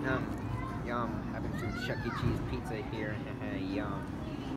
Yum. Having some Chuck E. Cheese pizza here. Yum.